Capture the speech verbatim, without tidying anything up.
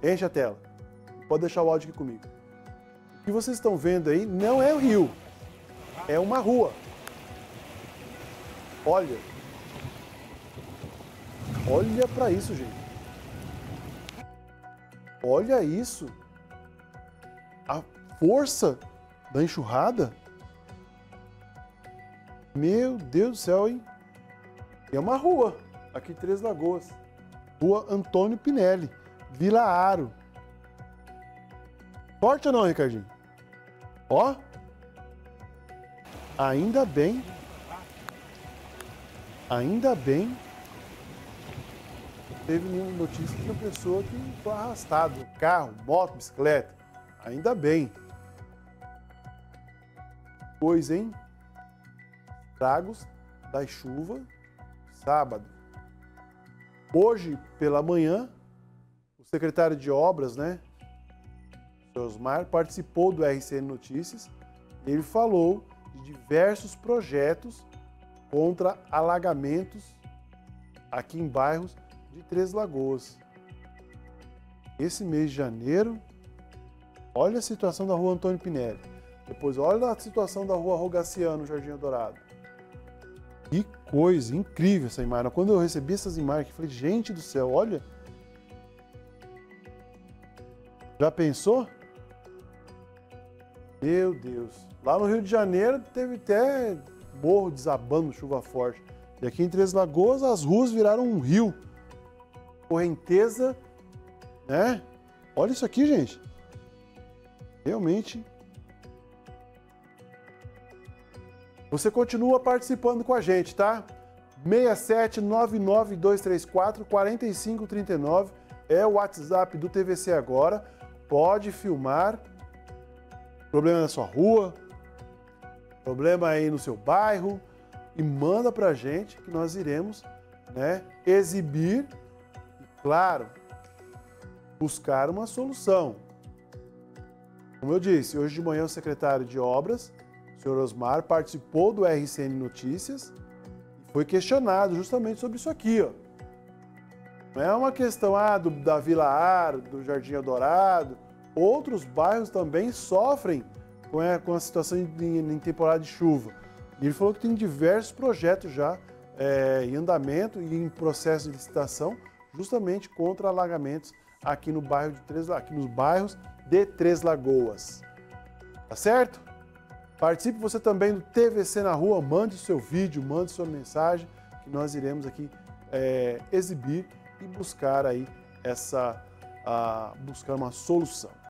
Enche a tela. Pode deixar o áudio aqui comigo. O que vocês estão vendo aí não é o rio, é uma rua. Olha. Olha para isso, gente. Olha isso. A força da enxurrada. Meu Deus do céu, hein? É uma rua, aqui em Três Lagoas. Rua Antônio Pinelli, Vila Aro. Forte ou não, Ricardinho? Ó. Ainda bem. Ainda bem. Teve nenhuma notícia de uma pessoa que foi arrastada. Carro, moto, bicicleta. Ainda bem. Pois, hein? Estragos da chuva, sábado. Hoje, pela manhã, o secretário de Obras, né, o senhor Osmar, participou do R C N Notícias e ele falou de diversos projetos contra alagamentos aqui em bairros de Três Lagoas. Esse mês de janeiro, olha a situação da rua Antônio Pinelli. Depois, olha a situação da rua Rogaciano, Jardim Dourado. Que coisa incrível essa imagem. Quando eu recebi essas imagens, eu falei, gente do céu, olha. Já pensou? Meu Deus. Lá no Rio de Janeiro teve até morro desabando, chuva forte. E aqui em Três Lagoas as ruas viraram um rio. Correnteza, né? Olha isso aqui, gente. Realmente. Você continua participando com a gente, tá? seis sete nove nove dois três quatro quatro cinco três nove é o WhatsApp do T V C Agora. Pode filmar. Problema na sua rua, problema aí no seu bairro e manda pra gente que nós iremos, né, exibir e, claro, buscar uma solução. Como eu disse, hoje de manhã o secretário de Obras, o senhor Osmar, participou do R C N Notícias e foi questionado justamente sobre isso aqui, ó. Não é uma questão ah, do, da Vila Aro, do Jardim Dourado. Outros bairros também sofrem com a, com a situação em, em temporada de chuva. E ele falou que tem diversos projetos já é, em andamento e em processo de licitação, justamente contra alagamentos aqui, no bairro de Três, aqui nos bairros de Três Lagoas. Tá certo? Participe você também do T V C na Rua, mande seu vídeo, mande sua mensagem, que nós iremos aqui é, exibir e buscar aí essa, a, buscar uma solução.